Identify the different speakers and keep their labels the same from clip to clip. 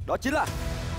Speaker 1: Đó chính là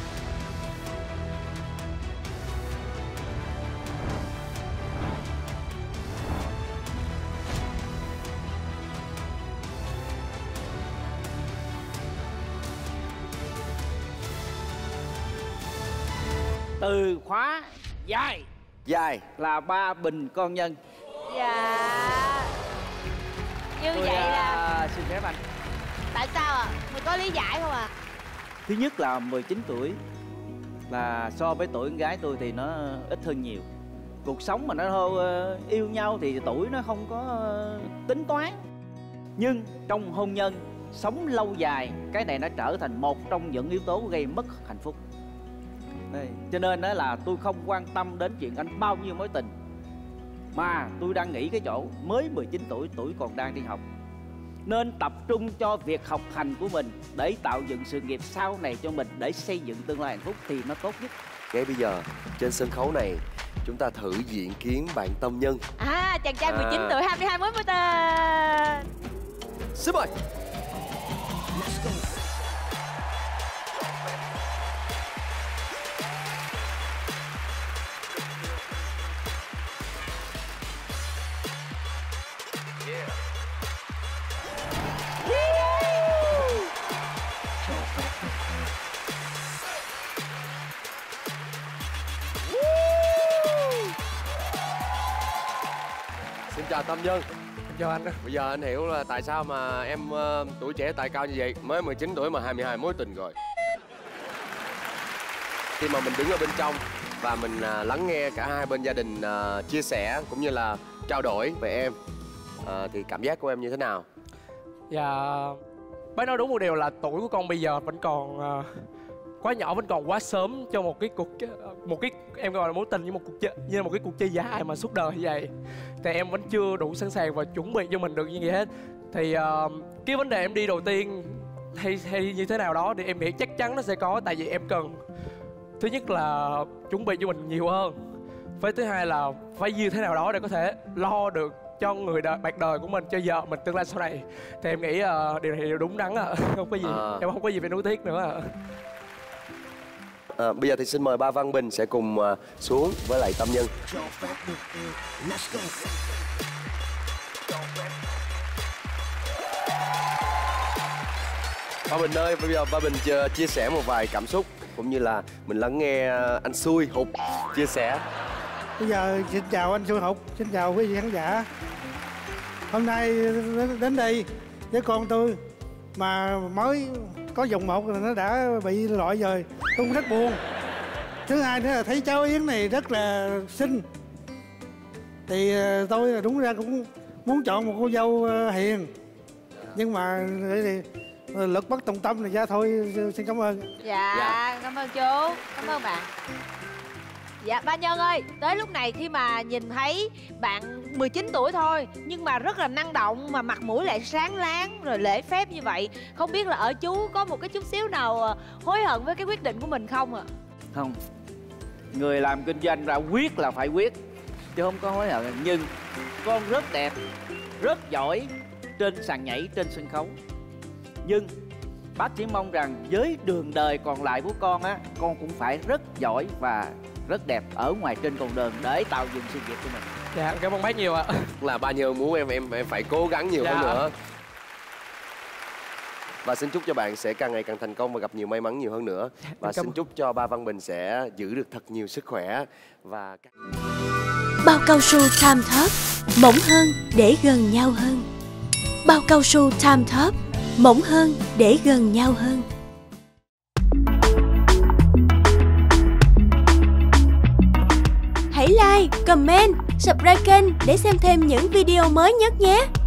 Speaker 2: từ khóa dài.
Speaker 1: dài
Speaker 2: Là Ba Bình con nhân.
Speaker 3: Dạ. Như
Speaker 2: Tôi,
Speaker 3: vậy là
Speaker 2: xin phép anh.
Speaker 3: tại sao ạ? Mình có lý giải không ạ?
Speaker 2: Thứ nhất là 19 tuổi là so với tuổi con gái tôi thì nó ít hơn nhiều. Cuộc sống mà nó yêu nhau thì tuổi nó không có tính toán. Nhưng trong hôn nhân sống lâu dài, cái này nó trở thành một trong những yếu tố gây mất hạnh phúc. Đây. Cho nên đó là tôi không quan tâm đến chuyện anh bao nhiêu mối tình, mà tôi đang nghĩ cái chỗ mới 19 tuổi, tuổi còn đang đi học, nên tập trung cho việc học hành của mình để tạo dựng sự nghiệp sau này cho mình, để xây dựng tương lai hạnh phúc thì nó tốt nhất.
Speaker 1: ngay bây giờ trên sân khấu này chúng ta thử diện kiến bạn Tâm Nhân.
Speaker 3: Chàng trai 19 tuổi 22 mối tình.
Speaker 1: Xin mời. Xin chào Tâm Nhân.
Speaker 4: Chào anh.
Speaker 1: Bây giờ anh hiểu là tại sao mà em tuổi trẻ tài cao như vậy. Mới 19 tuổi mà 22 mối tình rồi. Khi mà mình đứng ở bên trong và mình lắng nghe cả hai bên gia đình chia sẻ cũng như là trao đổi về em, thì cảm giác của em như thế nào?
Speaker 4: Dạ, bác nói đúng một điều là tuổi của con bây giờ vẫn còn quá nhỏ, vẫn còn quá sớm cho một cái em gọi là mối tình, như một cái cuộc chơi dài mà suốt đời như vậy. Thì em vẫn chưa đủ sẵn sàng và chuẩn bị cho mình được như vậy hết. Thì cái vấn đề em đi đầu tiên hay như thế nào đó thì em nghĩ chắc chắn nó sẽ có. Tại vì em cần, thứ nhất là chuẩn bị cho mình nhiều hơn, với thứ hai là phải như thế nào đó để có thể lo được cho người bạn đời của mình, cho vợ mình tương lai sau này. Thì em nghĩ điều này đều đúng đắn ạ. Không có gì, em không có gì phải nuối tiếc nữa ạ.
Speaker 1: Bây giờ thì xin mời ba Văn Bình sẽ cùng xuống với lại Tâm Nhân. Ba Bình ơi, bây giờ ba Bình chia sẻ một vài cảm xúc cũng như là mình lắng nghe anh Xui Hục chia sẻ.
Speaker 5: Bây giờ xin chào anh Xui Hục, xin chào quý vị khán giả. Hôm nay đến đây với con tôi mà mới có vòng 1 là nó đã bị loại rồi, tôi cũng rất buồn. Thứ hai nữa là thấy cháu Yến này rất là xinh, thì tôi là đúng ra cũng muốn chọn một cô dâu hiền, nhưng mà thì lực bất tòng tâm là ra thôi. Xin cảm ơn.
Speaker 3: Dạ, cảm ơn chú, cảm ơn bạn. Dạ, ba Nhân ơi, tới lúc này khi mà nhìn thấy bạn 19 tuổi thôi nhưng mà rất là năng động, mà mặt mũi lại sáng láng rồi lễ phép như vậy, không biết là ở chú có một cái chút xíu nào hối hận với cái quyết định của mình không ạ?
Speaker 2: Không, người làm kinh doanh ra quyết là phải quyết, chứ không có hối hận. Nhưng con rất đẹp, rất giỏi trên sàn nhảy, trên sân khấu. Nhưng bác chỉ mong rằng với đường đời còn lại của con á, con cũng phải rất giỏi và rất đẹp ở ngoài trên con đường để tạo dựng sự nghiệp của mình.
Speaker 4: Dạ, cảm ơn bác nhiều ạ.
Speaker 1: Là ba Nhân muốn em phải cố gắng nhiều hơn nữa. Và xin chúc cho bạn sẽ càng ngày càng thành công và gặp nhiều may mắn nhiều hơn nữa. Và xin chúc cho ba Văn Bình sẽ giữ được thật nhiều sức khỏe và...
Speaker 6: Bao cao su Time Top, mỏng hơn để gần nhau hơn. Bao cao su Time Top, mỏng hơn để gần nhau hơn. Hãy like, comment, subscribe kênh để xem thêm những video mới nhất nhé.